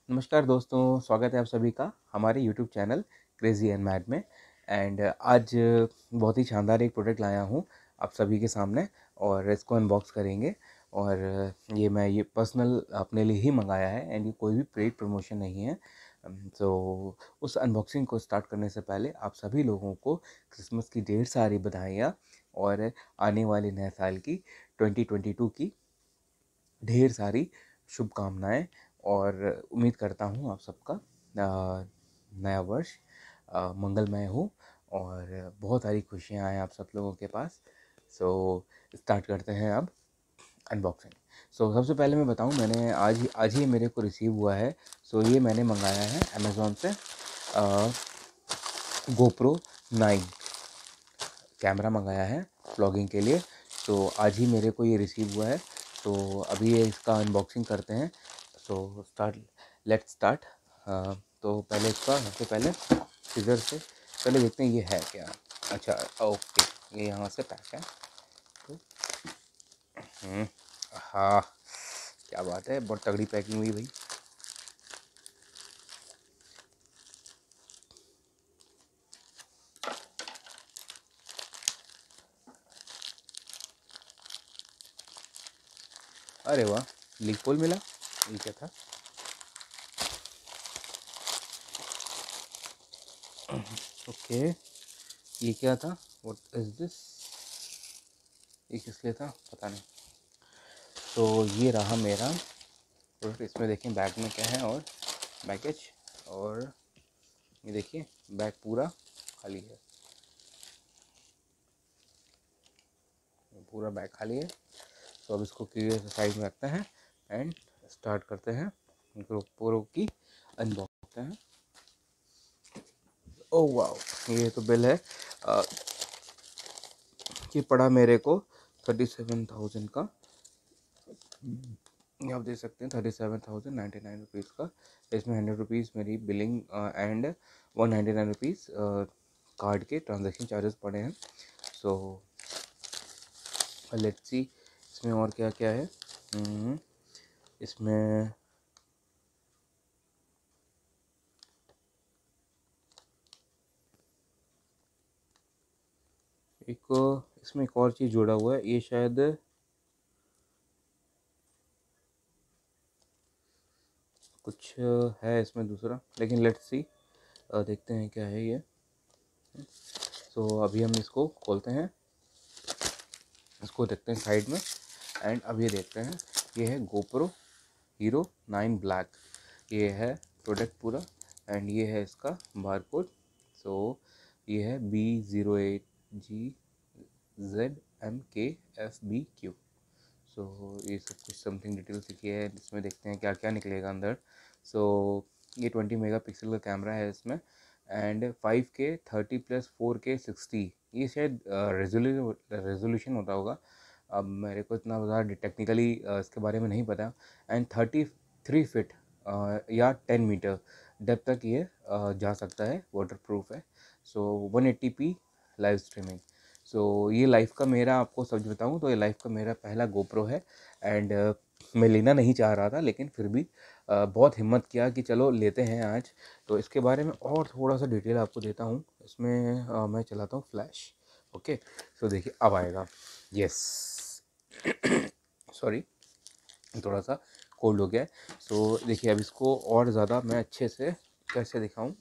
नमस्कार दोस्तों, स्वागत है आप सभी का हमारे YouTube channel crazy and mad में। आज बहुत ही शानदार एक प्रोडक्ट लाया हूँ आप सभी के सामने और इसको अनबॉक्स करेंगे। और ये पर्सनल अपने लिए ही मंगाया है एंड ये कोई भी पेड प्रमोशन नहीं है। तो उस अनबॉक्सिंग को स्टार्ट करने से पहले आप सभी लोगों को क्रिसमस की ढेर सारी बधाइयाँ और आने वाले नए साल की 2022 की ढेर सारी शुभकामनाएँ। और उम्मीद करता हूँ आप सबका नया वर्ष मंगलमय हो और बहुत सारी खुशियाँ आएँ आप सब लोगों के पास। सो स्टार्ट करते हैं अब अनबॉक्सिंग। सो सबसे पहले मैं बताऊँ, मैंने आज ही मेरे को रिसीव हुआ है। सो ये मैंने मंगाया है अमेज़ॉन से GoPro 9 कैमरा मंगाया है व्लॉगिंग के लिए। तो आज ही मेरे को ये रिसीव हुआ है। तो अभी ये इसका अनबॉक्सिंग करते हैं। तो लेट्स स्टार्ट। तो पहले इसका सबसे पहले सीज़र से पहले देखते हैं ये है क्या। अच्छा, ओके, ये यहाँ से पैक है। तो हाँ, क्या बात है, बहुत तगड़ी पैकिंग हुई भाई। अरे वाह, लीक पोल मिला। ये क्या था? ओके, ये क्या था? What is this? ये किस लिए था पता नहीं। तो ये रहा मेरा प्रोडक्ट। इसमें देखें बैग में क्या है और बैगेज। और ये देखिए बैग पूरा खाली है, पूरा बैग खाली है। तो अब इसको क्लियर साइड में रखते हैं एंड स्टार्ट करते हैं प्रो की अनबॉक्स करते हैं। ओह वाओ, ये तो बिल है। अ, ये पड़ा मेरे को 37,000 का। ये आप देख सकते हैं 37,099 रुपीज़ का। इसमें 100 रुपीज़ मेरी बिलिंग एंड 199 रुपीज़ कार्ड के ट्रांजैक्शन चार्जेस पड़े हैं। सो लेट्स सी इसमें और क्या क्या है। इसमें इसमें एक और चीज़ जुड़ा हुआ है, ये शायद कुछ है इसमें दूसरा, लेकिन लेट्स सी देखते हैं क्या है ये। सो अभी हम इसको खोलते हैं, इसको देखते हैं साइड में एंड अब ये देखते हैं। ये है GoPro Hero 9 ब्लैक, ये है प्रोडक्ट पूरा एंड ये है इसका बारकोड। सो ये है B08GZMKFBQ। सो ये सब कुछ समथिंग डिटेल्स लिखी है, इसमें देखते हैं क्या क्या निकलेगा अंदर। सो ये 20 मेगापिक्सल का कैमरा है इसमें एंड 5K 30+4K 60, ये शायद रेजोल्यूशन होता होगा। अब मेरे को इतना ज़्यादा टेक्निकली इसके बारे में नहीं पता। एंड 33 फीट या 10 मीटर डेप्थ तक ये जा सकता है, वाटर प्रूफ है। सो 180p लाइव स्ट्रीमिंग। सो ये लाइफ का मेरा, आपको सच बताऊँ तो ये लाइफ का मेरा पहला GoPro है एंड मैं लेना नहीं चाह रहा था, लेकिन फिर भी बहुत हिम्मत किया कि चलो लेते हैं आज। तो इसके बारे में और थोड़ा सा डिटेल आपको देता हूँ। इसमें मैं चलाता हूँ फ्लैश। ओके, सो देखिए अब आएगा। यस, सॉरी, थोड़ा सा कोल्ड हो गया है। सो देखिए अब इसको और ज़्यादा मैं अच्छे से कैसे दिखाऊँ।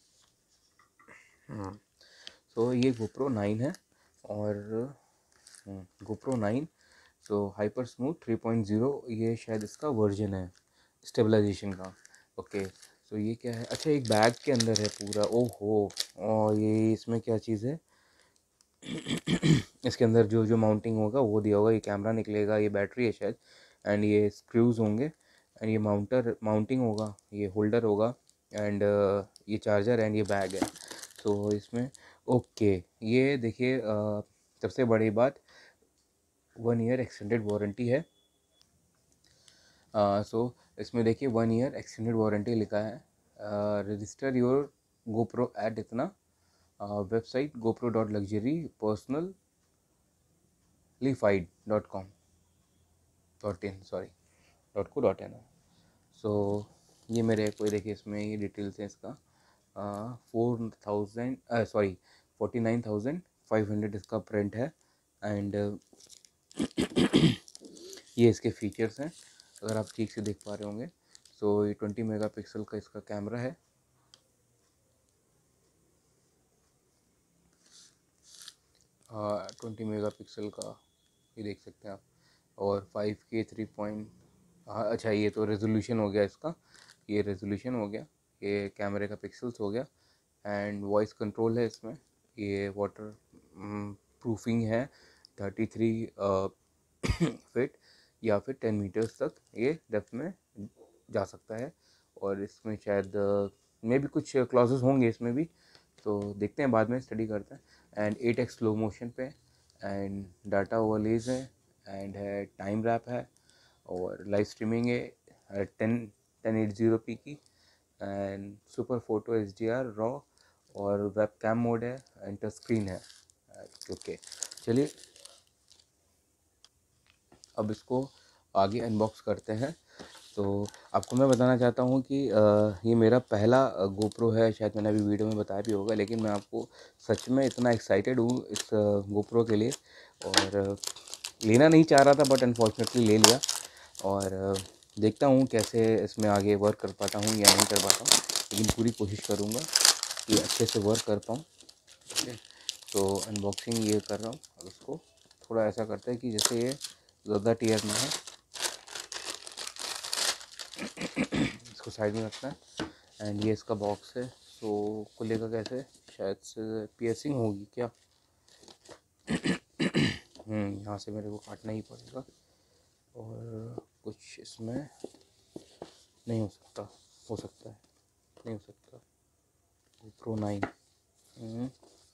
सो ये GoPro 9 है और GoPro 9 सो हाइपर स्मूथ 3.0, ये शायद इसका वर्जन है स्टेबलाइजेशन का। ओके, सो ये क्या है? अच्छा, एक बैग के अंदर है पूरा। ओहो, और ये इसमें क्या चीज़ है? इसके अंदर जो जो माउंटिंग होगा वो दिया होगा। ये कैमरा निकलेगा, ये बैटरी है शायद एंड ये स्क्रूज होंगे एंड ये माउंटिंग होगा, ये होल्डर होगा एंड ये चार्जर एंड ये बैग है। तो इसमें ओके, ये देखिए सबसे बड़ी बात 1 ईयर एक्सटेंडेड वारंटी है। सो इसमें देखिए 1 ईयर एक्सटेंडेड वारंटी लिखा है। रजिस्टर योर GoPro एट इतना website GoPro.luxury personalified.com .in, sorry .co.in। So ये मेरे कोई देखिए इसमें ये डिटेल्स हैं इसका 4000 सॉरी 49,500 इसका प्रिंट है। एंड ये इसके फीचर्स हैं, अगर आप ठीक से देख पा रहे होंगे। सो ये 20 मेगापिक्सल का इसका कैमरा है। 20 मेगापिक्सल का ये देख सकते हैं आप। और 5K 3 पॉइंट, हाँ अच्छा ये तो रेजोल्यूशन हो गया इसका, ये रेजोल्यूशन हो गया, ये कैमरे का पिक्सल्स हो गया। एंड वॉइस कंट्रोल है इसमें, ये वाटर प्रूफिंग है 33 फिट या फिर 10 मीटर्स तक ये डेप्थ में जा सकता है। और इसमें शायद मे भी कुछ क्लॉजेस होंगे इसमें भी, तो देखते हैं बाद में स्टडी करते हैं। एंड 8x स्लो मोशन पे, एंड डाटा ओवरलेज है, एंड है टाइम रैप है, और लाइव स्ट्रीमिंग है 1080p की, and super photo HDR raw, और वेब कैम मोड है, एंड टच स्क्रीन है। ओके चलिए अब इसको आगे अनबॉक्स करते हैं। तो आपको मैं बताना चाहता हूँ कि ये मेरा पहला गोप्रो है, शायद मैंने अभी वीडियो में बताया भी होगा, लेकिन मैं आपको सच में इतना एक्साइटेड हूँ इस गोप्रो के लिए। और लेना नहीं चाह रहा था बट अनफॉर्चुनेटली ले लिया। और देखता हूँ कैसे इसमें आगे वर्क कर पाता हूँ या नहीं कर पाता हूँ, लेकिन पूरी कोशिश करूँगा कि अच्छे से वर्क कर पाऊँ। ठीक है, तो अनबॉक्सिंग ये कर रहा हूँ। अब इसको थोड़ा ऐसा करते हैं कि जैसे ये ज़्यादा टीयर ना है, इसको साइड में रखना है। एंड ये इसका बॉक्स है, सो खुलेगा कैसे, शायद से पियर्सिंग होगी क्या। यहाँ से मेरे को काटना ही पड़ेगा, और कुछ इसमें नहीं हो सकता, हो सकता है नहीं हो सकता। प्रो 9,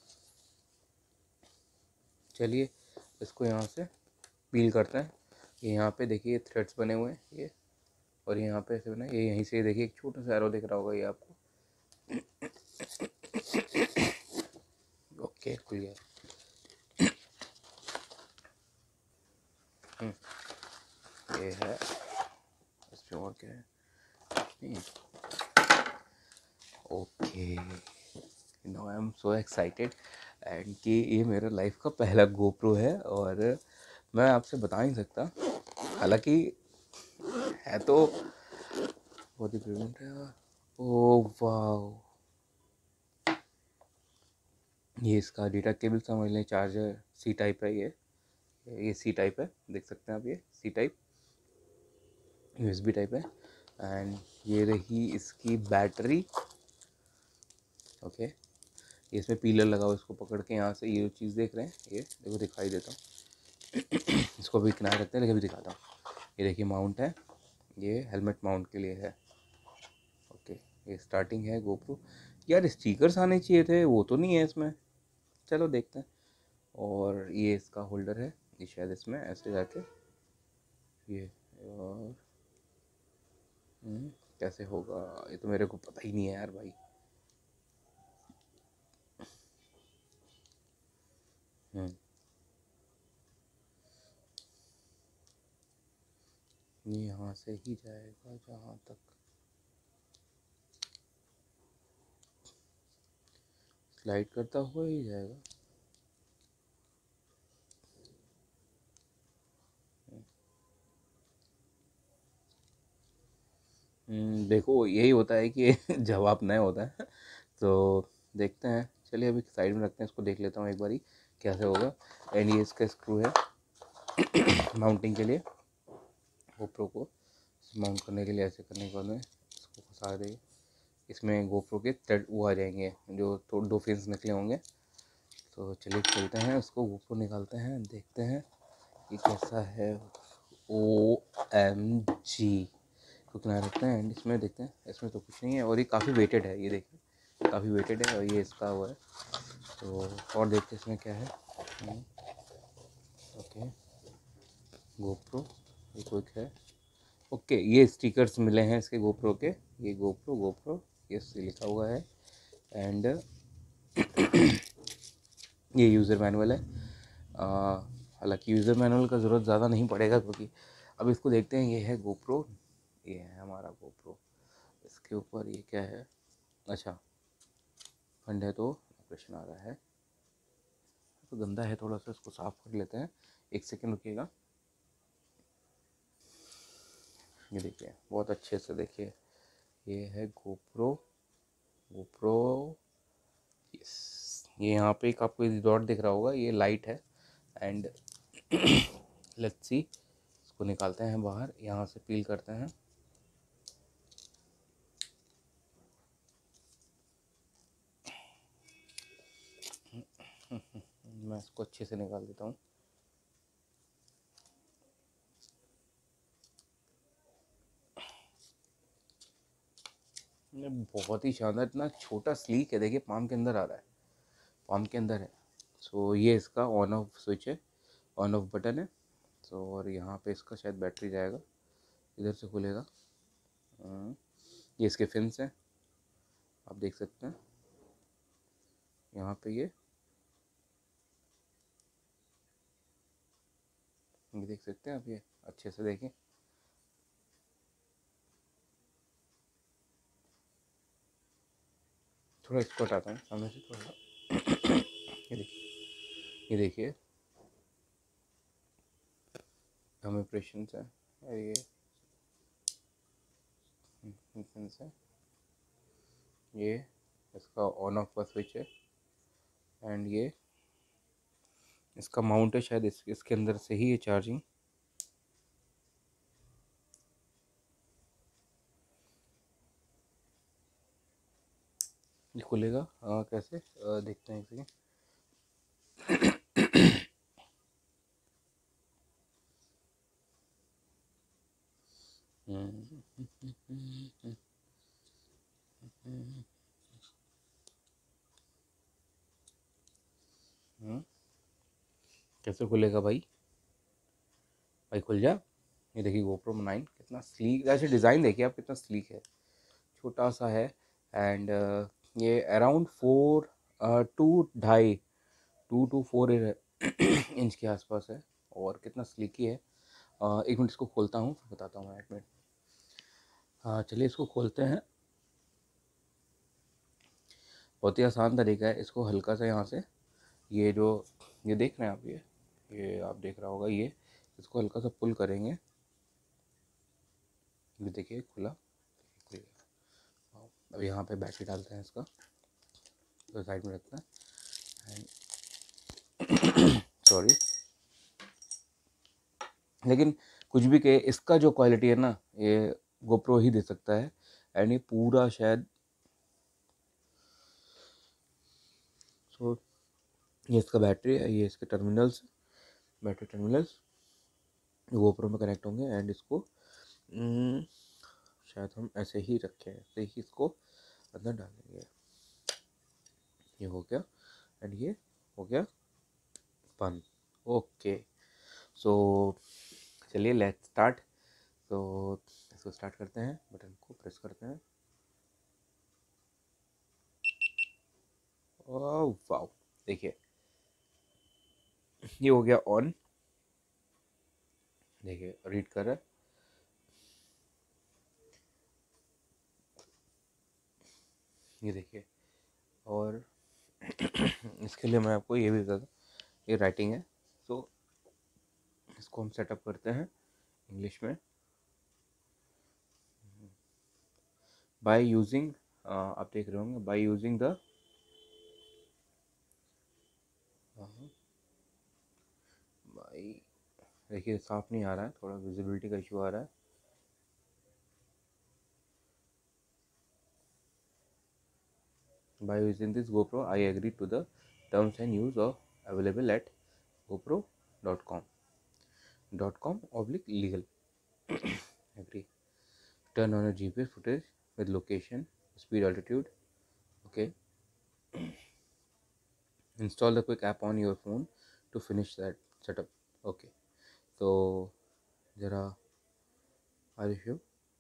चलिए इसको यहाँ से पील करते हैं। ये यहाँ पे देखिए थ्रेड्स बने हुए हैं ये, और यहाँ पे ऐसे बना, ये यहीं से देखिए एक छोटा सा एरो दिख रहा होगा ये आपको। ओके खुल गया। ये है, इसमें और क्या है। Okay now I am so excited and कि ये मेरा लाइफ का पहला गोप्रो है। और मैं आपसे बता नहीं सकता, हालांकि है तो बहुत ही प्रेजेंट है। ओ वाह, ये इसका डेटा केबल समझ लें, चार्जर सी टाइप है ये सी टाइप है, देख सकते हैं आप, ये सी टाइप USB टाइप है। एंड ये रही इसकी बैटरी। ओके, ये इसमें पीलर लगा हुआ, इसको पकड़ के यहाँ से ये चीज़ देख रहे हैं, ये देखो दिखाई देता हूँ। इसको भी किनारे रखते हैं, लेकिन अभी दिखाता हूँ। ये देखिए माउंट है, ये हेलमेट माउंट के लिए है। ओके, ये स्टार्टिंग है गोप्रो। यार स्टिकर्स आने चाहिए थे, वो तो नहीं है इसमें, चलो देखते हैं। और ये इसका होल्डर है, ये शायद इसमें ऐसे जाके ये, और कैसे होगा ये तो मेरे को पता ही नहीं है यार भाई। ये यहाँ से ही जाएगा जहाँ तक, स्लाइड करता हुआ ही जाएगा। देखो यही होता है कि जवाब नहीं होता है। तो देखते हैं, चलिए अभी साइड में रखते हैं, इसको देख लेता हूँ एक बारी कैसे होगा। एंड ये इसका स्क्रू है माउंटिंग के लिए, गोप्रो को माउंट करने के लिए ऐसे करने के बाद में इसको फंसा देंगे। इसमें गोप्रो के थ्रेड वो आ जाएंगे जो तो 2 फिन्स निकले होंगे। तो चलिए चलते हैं, उसको गोप्रो निकालते हैं, देखते हैं कि कैसा है। OMG को किनारे रखते हैं एंड इसमें देखते हैं, इसमें तो कुछ नहीं है। और ये काफ़ी वेटेड है, ये देखिए काफ़ी वेटेड है, और ये इसका हुआ है। तो और देखते हैं इसमें क्या है। ओके, गोप्रो ये क्विक है। ओके, ये स्टिकर्स मिले हैं इसके गोप्रो के, ये गोप्रो ये लिखा हुआ है। एंड ये यूज़र मैनुअल है। हालांकि यूज़र मैनुअल का ज़रूरत ज़्यादा नहीं पड़ेगा, क्योंकि अब इसको देखते हैं। ये है गोप्रो, ये है हमारा गोप्रो, इसके ऊपर ये क्या है, अच्छा फंड है तो ऑपरेशन आ रहा है, तो गंदा है थोड़ा सा, इसको साफ कर लेते हैं। 1 सेकेंड रुकिएगा। ये देखिए बहुत अच्छे से देखिए, ये है गोप्रो। गोप्रो यस, ये यहाँ पे एक आपको डॉट दिख रहा होगा, ये लाइट है। एंड लेट्स सी, इसको निकालते हैं बाहर, यहाँ से पील करते हैं। मैं इसको अच्छे से निकाल देता हूँ। ये बहुत ही शानदार, इतना छोटा स्लीक है, देखिए पाम के अंदर आ रहा है, पाम के अंदर है। सो ये इसका ऑन ऑफ स्विच है, ऑन ऑफ बटन है। सो और यहाँ पे इसका शायद बैटरी जाएगा, इधर से खुलेगा। ये इसके फिन्स हैं, आप देख सकते हैं यहाँ पे, ये देख सकते हैं आप, ये अच्छे से देखें। थोड़ा इसको हटाता हूँ सामने से थोड़ा। ये देखिए, ये देखिए हम ऑपरेशन है, और ये फिन्स है, ये इसका ऑन ऑफ का स्विच है। एंड ये इसका माउंट है, शायद इसके अंदर से ही ये चार्जिंग। ये खुलेगा कैसे, देखते हैं एक सेकेंड। कैसे खुलेगा भाई, भाई खुल जा। ये देखिए GoPro 9 कितना स्लीक, ऐसे डिज़ाइन देखिए आप कितना स्लीक है, छोटा सा है। एंड ये अराउंड 2 to 4 इंच के आसपास है, और कितना स्लीकी है। 1 मिनट इसको खोलता हूँ, फिर बताता हूँ मैं, 1 मिनट। हाँ चलिए इसको खोलते हैं। बहुत ही आसान तरीका है, इसको हल्का सा यहाँ से, ये जो ये देख रहे हैं आप, ये आप देख रहा होगा, ये इसको हल्का सा पुल करेंगे। ये देखिए खुला, खुल गया। अब यहाँ पे बैटरी डालते हैं इसका, तो साइड में रखते हैं। सॉरी, लेकिन कुछ भी कहे, इसका जो क्वालिटी है ना, ये GoPro ही दे सकता है। एंड ये पूरा शायद, सो ये इसका बैटरी है, ये इसके टर्मिनल्स, बैटरी टर्मिनल्स GoPro में कनेक्ट होंगे। एंड इसको शायद हम ऐसे ही रखें, ऐसे ही इसको अंदर डालेंगे। ये हो गया, एंड ये हो गया बंद। ओके, सो चलिए लेट्स स्टार्ट। तो इसको स्टार्ट करते हैं, बटन को प्रेस करते हैं। ओह वाओ, देखिए ये हो गया ऑन, देखिए रीड कर रहा है। ये देखिए, और इसके लिए मैं आपको ये भी बता दूँ, ये राइटिंग है। सो इसको हम सेटअप करते हैं इंग्लिश में, बाय यूजिंग, आप देख रहे होंगे, बाय यूजिंग द, बाई, देखिए साफ नहीं आ रहा है, थोड़ा विजिबिलिटी का इशू आ रहा है। By using this GoPro, I agree to the terms and use of available at gopro.com .com/legal. Agree. Turn on a GPS footage with location, speed, altitude. Okay. Install the quick app on your phone to finish that setup. Okay. तो ज़रा आयुष्य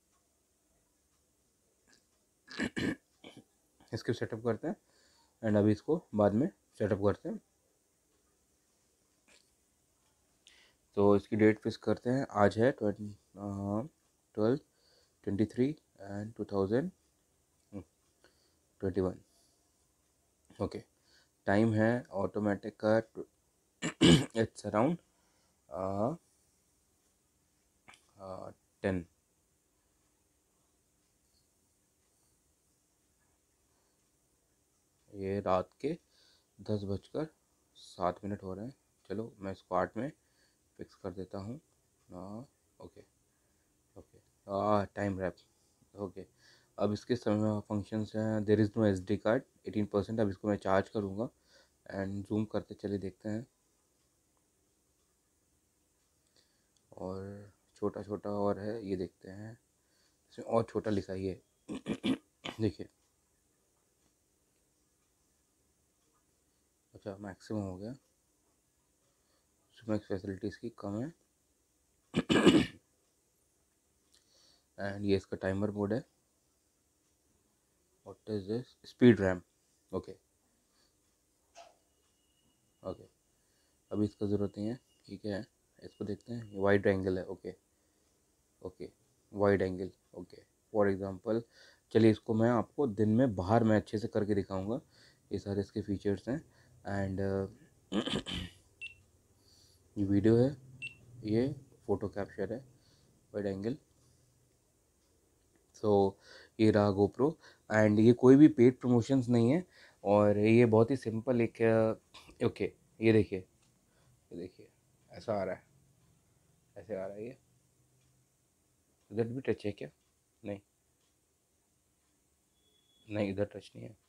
इसको setup करते हैं, and अभी इसको बाद में सेटअप करते हैं। तो इसकी डेट फिक्स करते हैं, आज है 12/23 एंड 2000 21। ओके, टाइम है ऑटोमेटिक का इट्स अराउंड 10। ये रात के 10:07 हो रहे हैं। चलो मैं इसको 8 में फिक्स कर देता हूँ। Okay okay, time warp. Okay, अब इसके समय फंक्शंस हैं। There is no SD card 18%। अब इसको मैं चार्ज करूँगा एंड जूम करते चले देखते हैं। और छोटा छोटा और है, ये देखते हैं इसमें और छोटा लिखा ही है देखिए, अच्छा मैक्सिमम हो गया, इसमें फैसिलिटीज़ की कम है एंड ये इसका टाइमर मोड है। What is this, speed ram. Okay okay, अभी इसका ज़रूरत नहीं है। ठीक है, इसको देखते हैं। वाइड एंगल है। Okay okay, wide angle. Okay, for example चलिए इसको मैं आपको दिन में बाहर मैं अच्छे से करके दिखाऊंगा। ये सारे इसके फीचर्स हैं एंड ये वीडियो है, ये फ़ोटो कैप्चर है, वाइड एंगल। सो ये रहा GoPro एंड ये कोई भी पेड प्रमोशंस नहीं है और ये बहुत ही सिंपल एक ओके, ये देखिए ऐसा आ रहा है, ऐसे आ रहा है। ये इधर भी टच है क्या? नहीं नहीं, इधर टच नहीं है।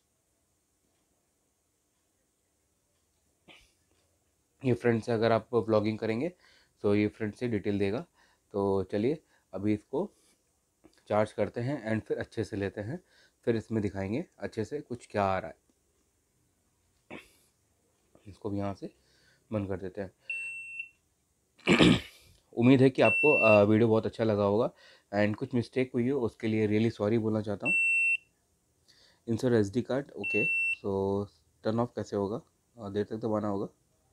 ये फ्रंट से अगर आप ब्लॉगिंग करेंगे तो ये फ्रंट से डिटेल देगा। तो चलिए अभी इसको चार्ज करते हैं एंड फिर अच्छे से लेते हैं, फिर इसमें दिखाएंगे अच्छे से कुछ क्या आ रहा है। इसको भी यहाँ से बंद कर देते हैं। उम्मीद है कि आपको वीडियो बहुत अच्छा लगा होगा एंड कुछ मिस्टेक हुई हो उसके लिए रियली सॉरी बोलना चाहता हूँ। Insert SD card. Okay, so turn off कैसे होगा? देर तक दबाना होगा।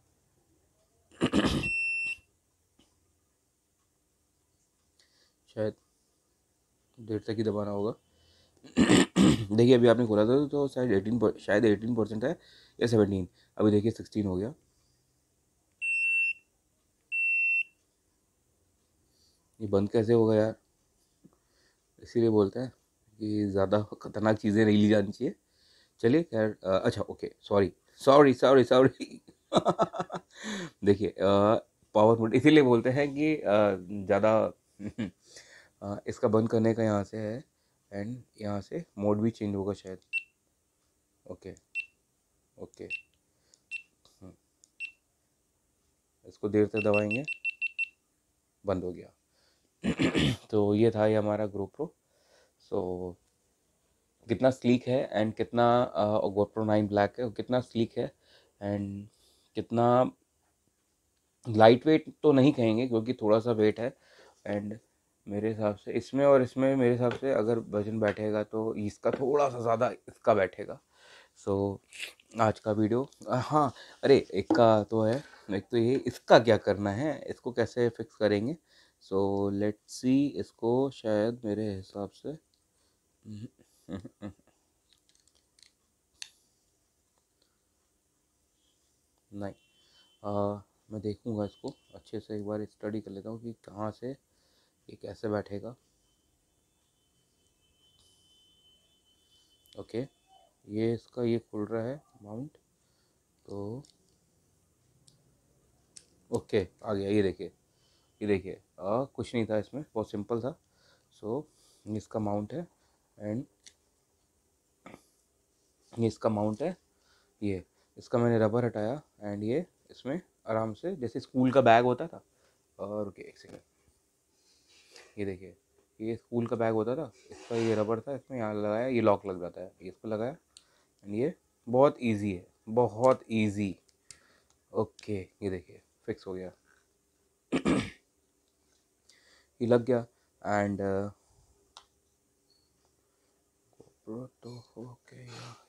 शायद देर तक ही दबाना होगा। देखिए अभी आपने खोला था तो शायद 18% है या 17। अभी देखिए 16 हो गया। ये बंद कैसे होगा यार? इसीलिए बोलते हैं कि ज़्यादा खतरनाक चीज़ें नहीं ली जानी चाहिए। चलिए खैर, अच्छा okay, sorry sorry sorry sorry देखिए पावर मोड इसीलिए बोलते हैं कि ज़्यादा इसका बंद करने का यहाँ से है एंड यहाँ से मोड भी चेंज होगा शायद। ओके ओके, इसको देर तक दबाएंगे, बंद हो गया। तो ये था ये हमारा GoPro। सो कितना स्लीक है एंड कितना GoPro 9 ब्लैक है, कितना स्लीक है एंड कितना लाइट वेट तो नहीं कहेंगे क्योंकि थोड़ा सा वेट है एंड मेरे हिसाब से इसमें और इसमें मेरे हिसाब से अगर वजन बैठेगा तो इसका थोड़ा सा ज़्यादा इसका बैठेगा। सो आज का वीडियो, हाँ अरे एक का तो है, एक तो ये इसका क्या करना है, इसको कैसे फिक्स करेंगे। सो लेट्स सी, इसको शायद मेरे हिसाब से नहीं, मैं देखूंगा इसको अच्छे से, एक बार स्टडी कर लेता हूँ कि कहाँ से ये कैसे बैठेगा। ओके, ये इसका ये खुल रहा है माउंट, तो ओके आ गया। ये देखिए, ये देखिए कुछ नहीं था इसमें, बहुत सिंपल था। सो ये इसका माउंट है एंड ये इसका माउंट है। ये इसका मैंने रबर हटाया एंड ये इसमें आराम से जैसे स्कूल का बैग होता था, और ओके एक सेकेंड, ये देखिए ये स्कूल का बैग होता था, इसका ये रबर था, इसमें यहाँ लगाया, ये लॉक लग जाता है, ये इसको लगाया एंड ये बहुत इजी है, बहुत इजी। ओके ये देखिए फिक्स हो गया। ये लग गया एंड तो ओके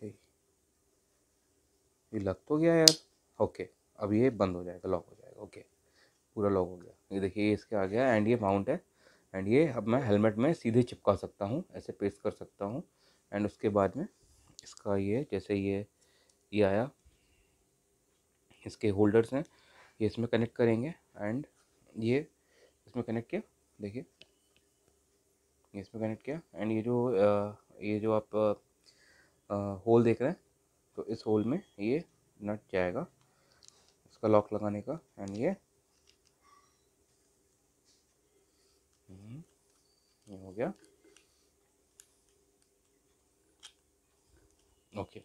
ये लग तो गया यार। ओके, अब ये बंद हो जाएगा, लॉक हो जाएगा। ओके पूरा लॉक हो गया। ये देखिए ये इसके आ गया एंड ये माउंट है एंड ये अब मैं हेलमेट में सीधे चिपका सकता हूँ, ऐसे पेस्ट कर सकता हूँ एंड उसके बाद में इसका ये जैसे ये आया, इसके होल्डर्स हैं, ये इसमें कनेक्ट करेंगे एंड ये इसमें कनेक्ट किया, देखिए ये इसमें कनेक्ट किया एंड ये जो आप होल देख रहे हैं, तो इस होल में ये नट जाएगा इसका लॉक लगाने का एंड ये हो गया। ओके,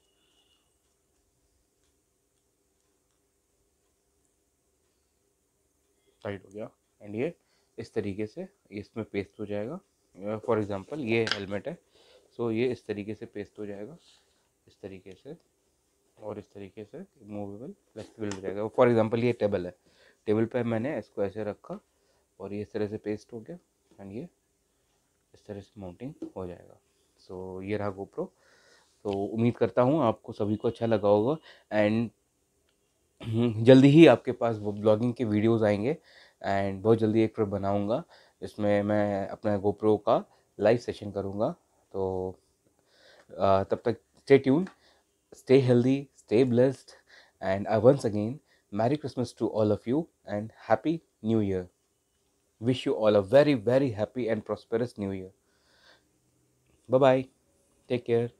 टाइट हो गया एंड ये इस तरीके से इसमें पेस्ट हो जाएगा। फॉर एग्जांपल ये हेलमेट है, सो ये इस तरीके से पेस्ट हो जाएगा, इस तरीके से, और इस तरीके से मूवेबल फ्लेक्सिबल हो जाएगा। फॉर एग्जांपल ये टेबल है, टेबल पे मैंने इसको ऐसे रखा और ये इस तरह से पेस्ट हो गया एंड ये इस तरह से माउंटिंग हो जाएगा। सो ये रहा गोप्रो। तो उम्मीद करता हूँ आपको सभी को अच्छा लगा होगा एंड जल्दी ही आपके पास वो ब्लॉगिंग के वीडियोस आएंगे एंड बहुत जल्दी एक ट्रिप बनाऊंगा जिसमें मैं अपना गोप्रो का लाइव सेशन करूंगा। तो तब तक stay tuned, stay healthy, stay blessed, and once again, Merry Christmas to all of you and Happy New Year. Wish you all a very, very happy and prosperous New Year. Bye bye. Take care.